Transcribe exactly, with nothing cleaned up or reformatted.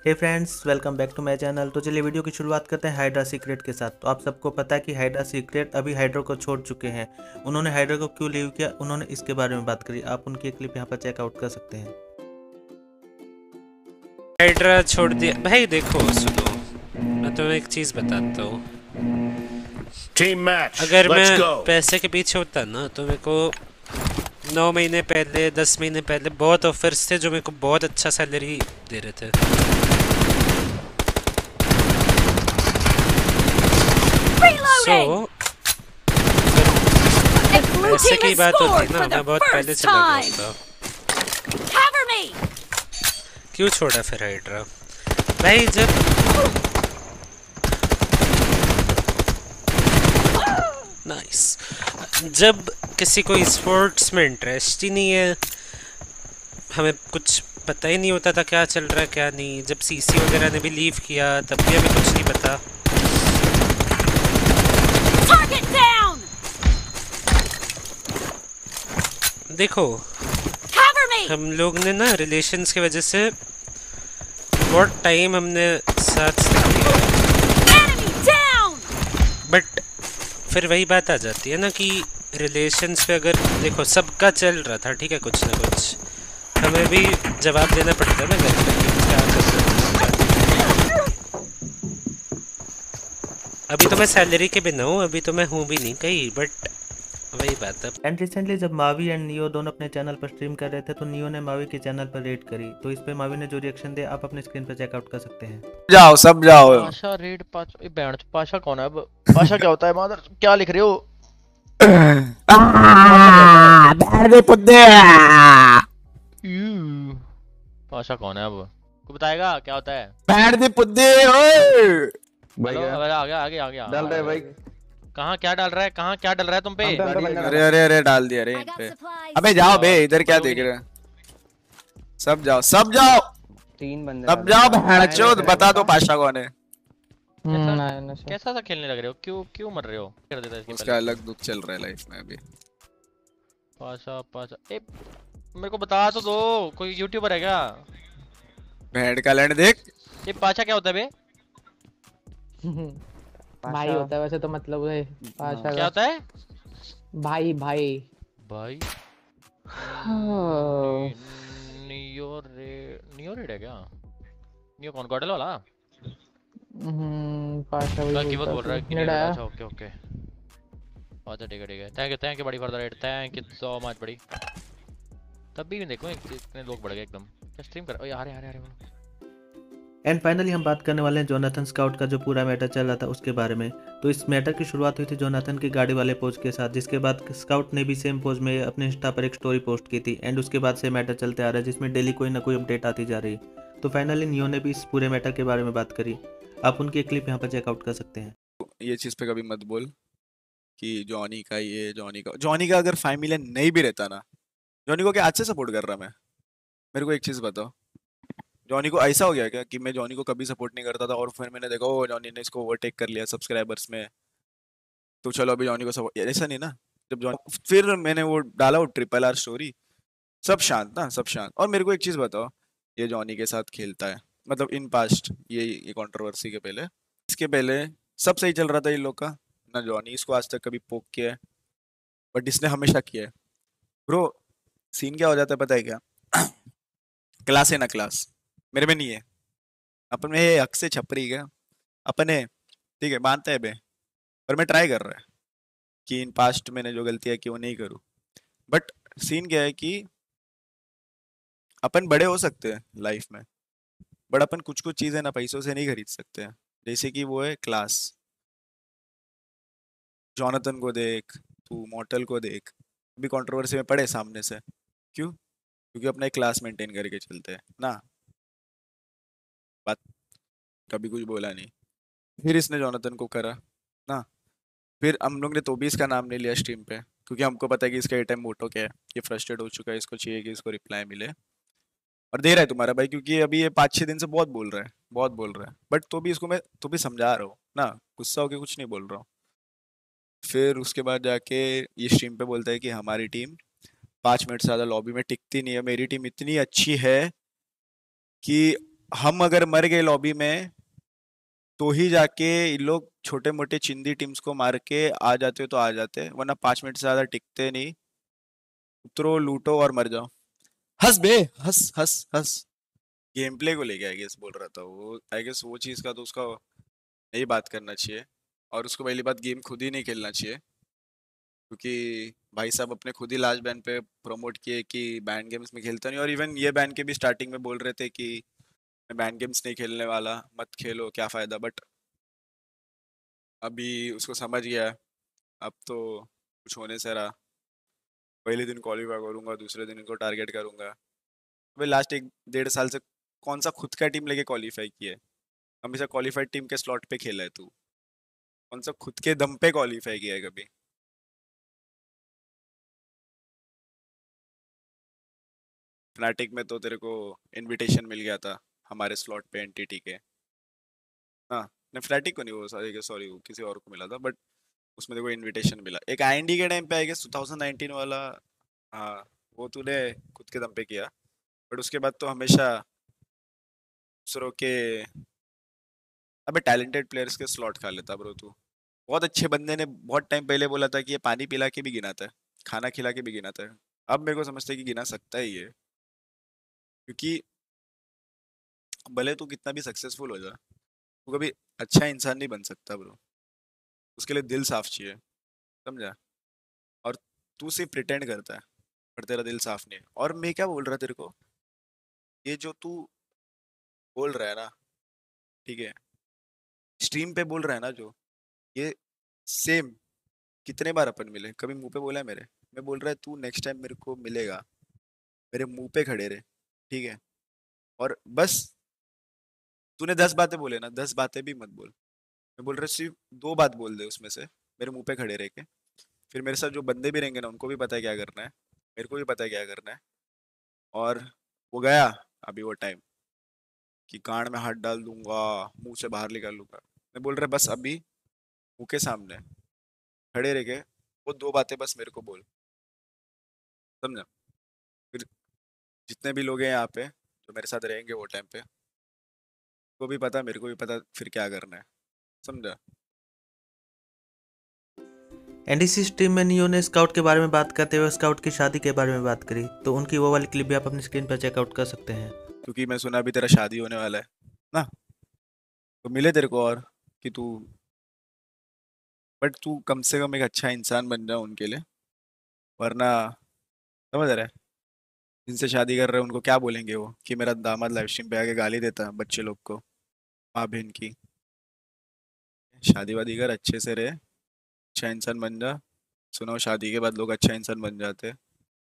Hey friends, welcome back to my channel. तो चलिए video की शुरुआत करते हैं हाइड्रा सीक्रेट के साथ। तो आप सबको पता है कि हाइड्रा सीक्रेट अभी हाइड्रा को छोड़ चुके हैं। उन्होंने हाइड्रा को क्यों लीव किया, उन्होंने इसके बारे में बात करी। आप उनकी एक क्लिप यहाँ पर चेकआउट कर सकते हैं। हाइड्रा छोड़ दिया भाई। देखो सुनो, मैं तुम्हें एक चीज बताता हूँ। अगर मैं पैसे के पीछे होता ना तो मेरे को नौ महीने पहले दस महीने पहले बहुत ऑफर्स थे जो मेरे को बहुत अच्छा सैलरी दे रहे थे। सो पैसे की बात होती ना, मैं बहुत पहले चला गया था। क्यों छोड़ा फिर हाइड्रा भाई? जब नाइस जब किसी को स्पोर्ट्स में इंटरेस्ट ही नहीं है, हमें कुछ पता ही नहीं होता था क्या चल रहा है क्या नहीं। जब सीसी वगैरह ने भी लीव किया तब भी हमें कुछ नहीं पता। देखो हम लोग ने ना रिलेशंस की वजह से बहुत टाइम हमने साथ दिया, बट फिर वही बात आ जाती है ना कि रिलेशंस पे अगर देखो सबका चल रहा था ठीक है, कुछ ना कुछ हमें भी जवाब देना पड़ता है ना घर पे कि क्या कर रहे हो। अभी तो मैं सैलरी के बिना हूँ, अभी तो मैं हूँ भी नहीं कहीं, बट वही बात है। एंड रिसेंटली जब मावी एंड नियो दोनों अपने चैनल पर स्ट्रीम कर रहे थे तो नियो ने मावी के चैनल पर रेड करी। तो इस पे मावी ने जो रिएक्शन दिया आप अपने स्क्रीन पर चेकआउट कर सकते हैं। जाओ सब जाओ। पाशा रेड पाशा ये बैंड पाशा कौन है? अब पाशा क्या होता है? मादर क्या लिख रहे हो? बैठे पुद्दे। यू पाशा कौन है? अब को बताएगा क्या होता है? बैठ दे पुद्दे। ओए भाई आ गया आ गया आ गया डाल रहे भाई। कहाँ क्या डाल रहा है? कहाँ क्या डाल रहा है तुम पे? अरे अरे अरे डाल दिया रे इन पे। अबे जाओ बे, इधर क्या देख रहे हैं? सब जाओ सब जाओ तीन बंदे सब जाओ। भैंचोद बता दो पाशा कौन है? कैसा कैसा सा खेलने लग रहे हो? क्यों क्यों मर रहे हो? कर देता इसके उसका अलग दुख चल रहा है लाइफ में अभी। पाशा पाशा ए मेरे को बता तो दो, कोई यूट्यूबर है क्या? भेड़ का लैंड देख। ये पाशा क्या होता है बे? भाई होता है वैसे तो, मतलब है पाशा क्या होता है? भाई भाई भाई नियो रे नियो रेड है क्या? नियो कौन? गॉडल वाला? हम्म पाशा वही की बोल रहा है कि नेड़ा। अच्छा ओके ओके अच्छा ठीक है ठीक है। थैंक यू थैंक यू बड़ी for the red, thank you so much बड़ी। तब भी देखो इतने लोग बढ़ गए एकदम। क्या स्ट्रीम कर? ओए आ रहे आ रहे आ रहे। एंड फाइनली हम बात करने वाले हैं जोनाथन स्काउट का जो पूरा मैटर चल रहा था उसके बारे में। तो इस मैटर की शुरुआत हुई थी जोनाथन की गाड़ी वाले पोज के साथ, जिसके बाद स्काउट ने भी सेम पोज में अपने इंस्टा पर एक स्टोरी पोस्ट की थी। एंड उसके बाद से मैटर चलते आ रहा है जिसमें डेली कोई ना कोई अपडेट आती जा रही। तो फाइनली नियो ने भी इस पूरे मैटर के बारे में बात करी। आप उनकी एक क्लिप यहाँ पर चेकआउट कर सकते हैं। ये चीज पे कभी मत बोल कि जॉनी का ये जॉनी का जॉनी का अगर फाइव मिलियन नहीं भी रहता ना, जॉनी को क्या आज से सपोर्ट कर रहा मैं? मेरे को एक चीज बताओ, जॉनी को ऐसा हो गया क्या कि मैं जॉनी को कभी सपोर्ट नहीं करता था और फिर मैंने देखा ओ जॉनी ने इसको ओवरटेक कर लिया सब्सक्राइबर्स में, तो चलो अभी जॉनी को सपोर्ट? ऐसा नहीं ना। जब जॉनी फिर मैंने वो डाला वो ट्रिपल आर स्टोरी, सब शांत ना, सब शांत। और मेरे को एक चीज बताओ, ये जॉनी के साथ खेलता है मतलब इन पास्ट ये ये कंट्रोवर्सी के पहले, इसके पहले सब सही चल रहा था इन लोग का ना। जॉनी इसको आज तक कभी पोक किया है, बट इसने हमेशा किया है। ब्रो सीन क्या हो जाता है पता है क्या? क्लास है ना, क्लास मेरे में नहीं है। अपन में ये हक से छपरी क्या अपने, ठीक है मानते हैं बे, पर मैं ट्राई कर रहा है कि इन पास्ट मैंने जो गलतियां की वो नहीं करूँ। बट सीन क्या है कि अपन बड़े हो सकते हैं लाइफ में, बट अपन कुछ कुछ चीजें ना पैसों से नहीं खरीद सकते हैं। जैसे कि वो है क्लास। जॉनथन को देख, तू मॉर्टल को देख, अभी कंट्रोवर्सी में पड़े सामने से। क्यों? क्योंकि अपना एक क्लास मेंटेन करके चलते हैं ना। बात कभी कुछ बोला नहीं, फिर इसने जॉनथन को करा ना। फिर हम लोग ने तो भी इसका नाम नहीं लिया स्ट्रीम पे, क्योंकि हमको पता है कि इसका ए टाइम मोटो क्या है, ये फ्रस्ट्रेट हो चुका है, इसको चाहिए कि इसको रिप्लाई मिले। और दे रहा है तुम्हारा भाई, क्योंकि अभी ये पाँच छः दिन से बहुत बोल रहा है, बहुत बोल रहा है, बट तो भी इसको मैं तो भी समझा रहा हूँ ना, गुस्सा होकर कुछ नहीं बोल रहा हूँ। फिर उसके बाद जाके ये स्ट्रीम पे बोलता है कि हमारी टीम पाँच मिनट से ज़्यादा लॉबी में टिकती नहीं है, मेरी टीम इतनी अच्छी है कि हम अगर मर गए लॉबी में तो ही जाके इन लोग छोटे मोटे चिंदी टीम्स को मार के आ जाते हो तो आ जाते, वरना पांच मिनट से ज्यादा टिकते नहीं। उतरो, लूटो और मर जाओ। हंस बे, हंस हंस हंस। गेम प्ले को लेके आई गेस बोल रहा था वो, आई गेस वो चीज का तो उसका नहीं बात करना चाहिए, और उसको पहली बात गेम खुद ही नहीं खेलना चाहिए, क्योंकि भाई साहब अपने खुद ही लास्ट बैन पे प्रमोट किए कि बैन गेम्स में खेलता नहीं, और इवन ये बैन के भी स्टार्टिंग में बोल रहे थे कि मैं बैन गेम्स नहीं खेलने वाला, मत खेलो क्या फायदा, बट अभी उसको समझ गया है, अब तो कुछ होने से रहा। पहले दिन क्वालिफाई करूंगा, दूसरे दिन इनको टारगेट करूंगा। अबे लास्ट एक डेढ़ साल से कौन सा खुद का टीम लेके क्वालिफाई किया है? हमेशा क्वालिफाइड टीम के स्लॉट पे खेला है तू, कौन सा खुद के दम पे क्वालिफाई किया है कभी? फनाटिक में तो तेरे को इनविटेशन मिल गया था हमारे स्लॉट पे एनटीटी के। हाँ, नहीं फनाटिक को नहीं, वो सॉरी सॉरी वो किसी और को मिला था, बट उसमें देखो इनविटेशन मिला एक आईएनडी के टाइम पे, आई गेस ट्वेंटी नाइनटीन वाला। हाँ, वो तूने खुद के दम पे किया, बट उसके बाद तो हमेशा दूसरों के, अबे टैलेंटेड प्लेयर्स के स्लॉट खा लेता ब्रो तू। बहुत अच्छे बंदे ने बहुत टाइम पहले बोला था कि ये पानी पिला के भी गिनाता है, खाना खिला के भी गिनाता है। अब मेरे को समझता है कि गिना सकता ही है, क्योंकि भले तू कितना भी सक्सेसफुल हो जा, तू कभी अच्छा इंसान नहीं बन सकता ब्रो। उसके लिए दिल साफ चाहिए, समझा? और तू सिर्फ प्रिटेंड करता है, पर तेरा दिल साफ नहीं है। और मैं क्या बोल रहा तेरे को, ये जो तू बोल रहा है ना, ठीक है, स्ट्रीम पे बोल रहा है ना जो, ये सेम कितने बार अपन मिले, कभी मुंह पे बोला है मेरे? मैं बोल रहा है तू नेक्स्ट टाइम मेरे को मिलेगा, मेरे मुंह पे खड़े रहे, ठीक है? और बस तूने दस बातें बोले ना, दस बातें भी मत बोल। मैं बोल रहा सिर्फ दो बात बोल दे उसमें से, मेरे मुंह पे खड़े रह के। फिर मेरे साथ जो बंदे भी रहेंगे ना, उनको भी पता है क्या करना है, मेरे को भी पता है क्या करना है। और वो गया अभी वो टाइम कि कान में हाथ डाल दूंगा, मुंह से बाहर निकाल लूंगा। मैं बोल रहा बस अभी मुंह के सामने खड़े रह के वो दो बातें बस मेरे को बोल, समझा? फिर जितने भी लोग हैं यहाँ पे जो मेरे साथ रहेंगे वो टाइम पे, को भी पता, मेरे को भी पता फिर क्या करना है, समझा? एनडीसी स्ट्रीम में नियो ने स्काउट के बारे में बात करते हुए स्काउट की शादी के बारे में बात करी, तो उनकी वो वाली क्लिप भी आप अपनी स्क्रीन पर चेकआउट कर सकते हैं। क्योंकि मैं सुना अभी तेरा शादी होने वाला है ना, तो मिले तेरे को, और कि तू, बट तू कम से कम एक अच्छा इंसान बन जा उनके लिए, वरना समझ रहा है, जिनसे शादी कर रहे हैं उनको क्या बोलेंगे वो कि मेरा दामाद लाइव स्ट्रीम पे आके गाली देता है बच्चे लोग को, माँ बहन की। शादी वादी कर, अच्छे से रहे, अच्छा इंसान बन जा। सुना हो शादी के बाद लोग अच्छा इंसान बन जाते हैं।